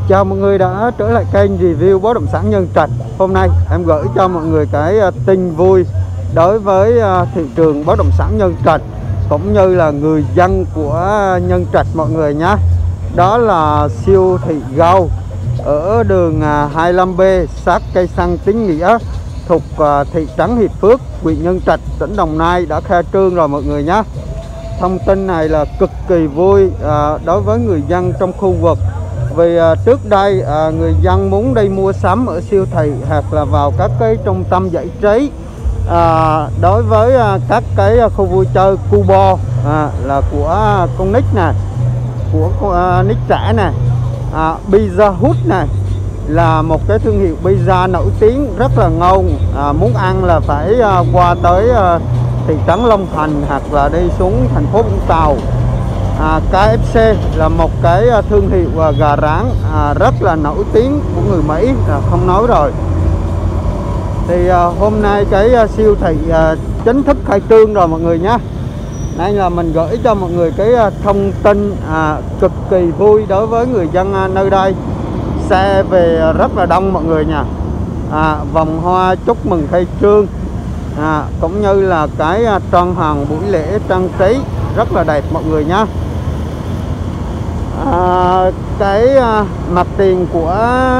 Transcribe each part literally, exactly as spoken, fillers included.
Chào mọi người đã trở lại kênh review bất động sản Nhân Trạch. Hôm nay em gửi cho mọi người cái tin vui đối với thị trường bất động sản Nhân Trạch cũng như là người dân của Nhân Trạch mọi người nhé. Đó là siêu thị Go ở đường hai mươi lăm B sát cây xăng Tín Nghĩa thuộc thị trấn Hiệp Phước, huyện Nhân Trạch, tỉnh Đồng Nai đã khai trương rồi mọi người nhé. Thông tin này là cực kỳ vui à, đối với người dân trong khu vực. Vì à, trước đây à, người dân muốn đi mua sắm ở siêu thị hoặc là vào các cái trung tâm giải trí, à, đối với à, các cái khu vui chơi Cubo à, là của con Nick nè, của uh, Nick trẻ nè, à, Pizza Hut này là một cái thương hiệu pizza nổi tiếng rất là ngon. À, muốn ăn là phải uh, qua tới uh, thị trấn Long Thành hoặc là đi xuống thành phố Vũng Tàu. à, ca ép xê là một cái thương hiệu uh, gà rán uh, rất là nổi tiếng của người Mỹ, uh, không nói rồi. Thì uh, hôm nay cái uh, siêu thị uh, chính thức khai trương rồi mọi người nhé. Đây là mình gửi cho mọi người cái uh, thông tin à, cực kỳ vui đối với người dân uh, nơi đây. Xe về uh, rất là đông mọi người nha. à, Vòng hoa chúc mừng khai trương, à, cũng như là cái uh, trang hoàng buổi lễ trang trí rất là đẹp mọi người nhé. à, Cái uh, mặt tiền của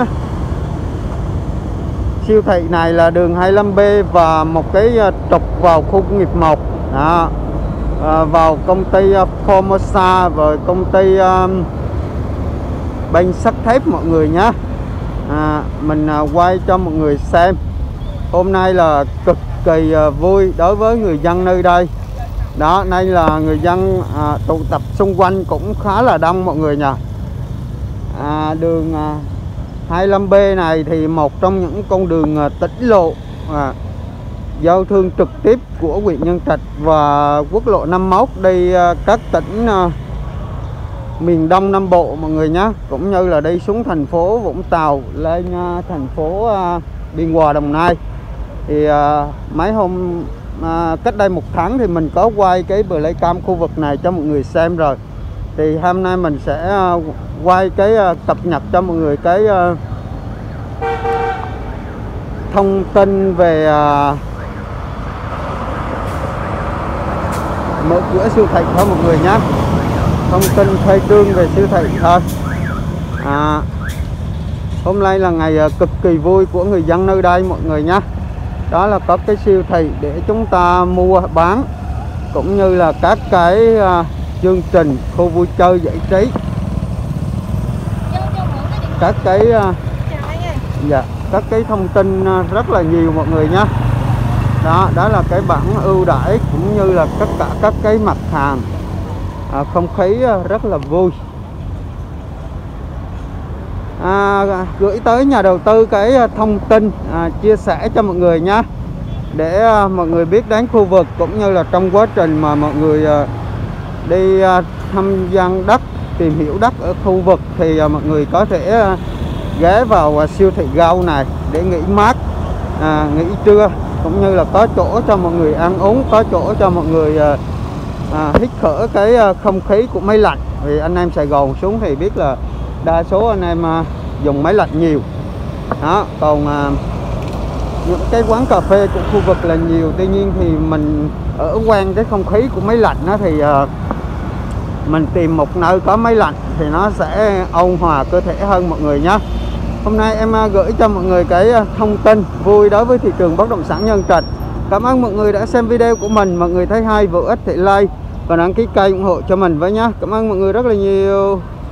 siêu thị này là đường hai mươi lăm B và một cái uh, trục vào khu công nghiệp một. Đó. À, vào công ty uh, Formosa và công ty uh, banh sắt thép mọi người nhé. à, Mình uh, quay cho mọi người xem. Hôm nay là cực kỳ uh, vui đối với người dân nơi đây. Đó, đây là người dân uh, tụ tập xung quanh cũng khá là đông mọi người nhỉ. à, Đường uh, hai mươi lăm B này thì một trong những con đường uh, tỉnh lộ uh, giao thương trực tiếp của huyện Nhân Trạch và quốc lộ năm mươi mốt đi uh, các tỉnh uh, miền Đông Nam Bộ mọi người nhé, cũng như là đi xuống thành phố Vũng Tàu lên uh, thành phố uh, Biên Hòa, Đồng Nai. Thì uh, mấy hôm uh, cách đây một tháng thì mình có quay cái playcam khu vực này cho mọi người xem rồi. Thì hôm nay mình sẽ uh, quay cái uh, cập nhật cho mọi người cái uh, thông tin về uh, mở cửa siêu thị thôi mọi người nhé. Thông tin khai trương về siêu thị thôi. à, Hôm nay là ngày cực kỳ vui của người dân nơi đây mọi người nhé. Đó là có cái siêu thị để chúng ta mua bán, cũng như là các cái uh, chương trình khu vui chơi giải trí, các cái uh, dạ, các cái thông tin uh, rất là nhiều mọi người nhé. Đó, đó là cái bảng ưu đãi cũng như là tất cả các cái mặt hàng. à, Không khí rất là vui. à, Gửi tới nhà đầu tư cái thông tin à, chia sẻ cho mọi người nhé, để à, mọi người biết đến khu vực, cũng như là trong quá trình mà mọi người à, đi à, thăm gian đất, tìm hiểu đất ở khu vực thì à, mọi người có thể à, ghé vào à, siêu thị Go này để nghỉ mát, à, nghỉ trưa, cũng như là có chỗ cho mọi người ăn uống, có chỗ cho mọi người à, à, hít thở cái à, không khí của máy lạnh. Vì anh em Sài Gòn xuống thì biết là đa số anh em à, dùng máy lạnh nhiều. Đó, còn à, những cái quán cà phê của khu vực là nhiều. Tuy nhiên thì mình ở quen cái không khí của máy lạnh đó, thì à, mình tìm một nơi có máy lạnh thì nó sẽ ôn hòa cơ thể hơn mọi người nhé. Hôm nay em gửi cho mọi người cái thông tin vui đối với thị trường bất động sản Nhân Trạch. Cảm ơn mọi người đã xem video của mình. Mọi người thấy hay, hữu ích thì like và đăng ký kênh ủng hộ cho mình với nhé. Cảm ơn mọi người rất là nhiều.